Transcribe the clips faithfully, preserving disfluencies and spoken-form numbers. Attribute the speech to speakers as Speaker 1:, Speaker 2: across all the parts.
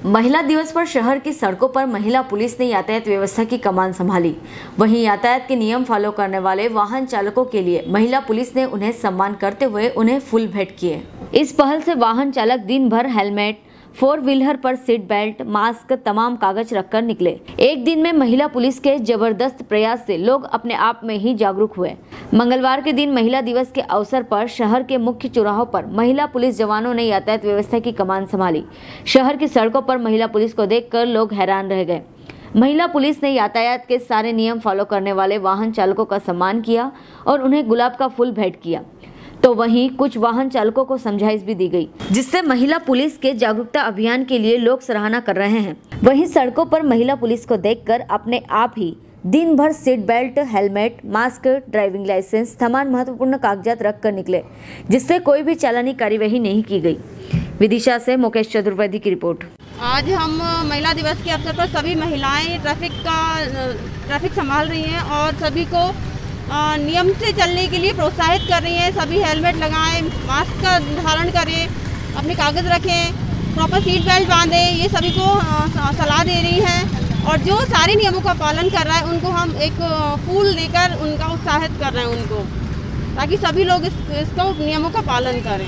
Speaker 1: महिला दिवस पर शहर की सड़कों पर महिला पुलिस ने यातायात व्यवस्था की कमान संभाली। वहीं यातायात के नियम फॉलो करने वाले वाहन चालकों के लिए महिला पुलिस ने उन्हें सम्मान करते हुए उन्हें फूल भेंट किए। इस पहल से वाहन चालक दिन भर हेलमेट, फोर व्हीलर पर सीट बेल्ट, मास्क, तमाम कागज रखकर निकले। एक दिन में महिला पुलिस के जबरदस्त प्रयास से लोग अपने आप में ही जागरूक हुए। मंगलवार के दिन महिला दिवस के अवसर पर शहर के मुख्य चौराहों पर महिला पुलिस जवानों ने यातायात व्यवस्था की कमान संभाली। शहर की सड़कों पर महिला पुलिस को देखकर लोग हैरान रह गए। महिला पुलिस ने यातायात के सारे नियम फॉलो करने वाले वाहन चालकों का सम्मान किया और उन्हें गुलाब का फूल भेंट किया। तो वहीं कुछ वाहन चालकों को समझाइश भी दी गई, जिससे महिला पुलिस के जागरूकता अभियान के लिए लोग सराहना कर रहे हैं। वहीं सड़कों पर महिला पुलिस को देखकर अपने आप ही दिन भर seat belt, helmet, mask, driving licence, तमाम महत्वपूर्ण कागजात रख कर निकले, जिससे कोई भी चालानी कार्यवाही नहीं की गई। विदिशा से मुकेश चतुर्वेदी की रिपोर्ट।
Speaker 2: आज हम महिला दिवस के अवसर पर सभी महिलाएं ट्रैफिक का ट्रैफिक संभाल रही हैं और सभी को नियम से चलने के लिए प्रोत्साहित कर रही हैं। सभी हेलमेट लगाएं, मास्क का धारण करें, अपने कागज़ रखें, प्रॉपर सीट बेल्ट बांधें, ये सभी को सलाह दे रही हैं। और जो सारे नियमों का पालन कर रहा है उनको हम एक फूल देकर उनका उत्साहित कर रहे हैं उनको, ताकि सभी लोग इस, इसको नियमों का पालन करें।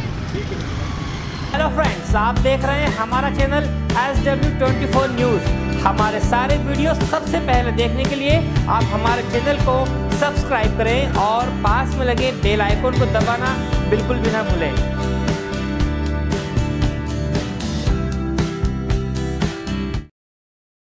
Speaker 3: हेलो फ्रेंड्स, आप देख रहे हैं हमारा channel S W twenty four news. हमारे सारे वीडियो सबसे पहले देखने के लिए आप हमारे चैनल को सब्सक्राइब करें और पास में लगे बेल आइकन को दबाना बिल्कुल भी ना भूलें।